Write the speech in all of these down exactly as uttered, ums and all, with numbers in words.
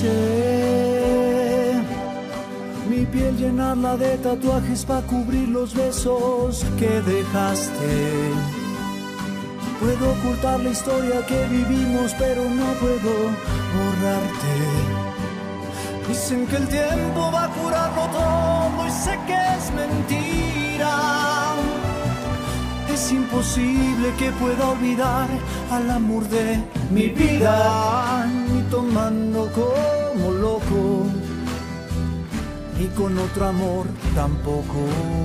quise mi piel llenarla de tatuajes para cubrir los besos que dejaste. Puedo ocultar la historia que vivimos, pero no puedo borrarte. Dicen que el tiempo va a curarlo todo y sé que es mentira. Es imposible que pueda olvidar al amor de mi vida. Ni tomando como loco, ni con otro amor tampoco.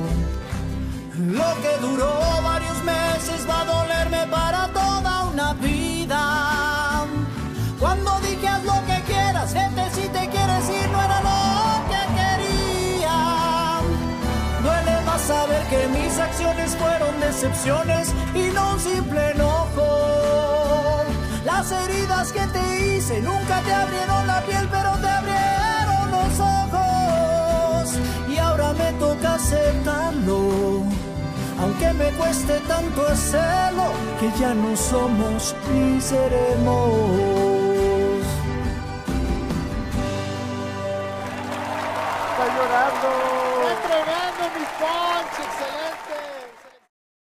Lo que duró varios meses va a dolerme para toda una vida. Cuando dije haz lo que quieras, vete si te quieres ir, no era lo que quería. Duele más saber que mis acciones fueron decepciones y no un simple enojo. Las heridas que te hice nunca te abrieron la piel, pero te abrieron los ojos. Y ahora me toca aceptarlo, aunque me cueste tanto hacerlo, que ya no somos ni seremos. Está llorando. Está entrenando, mi Ponch, excelente.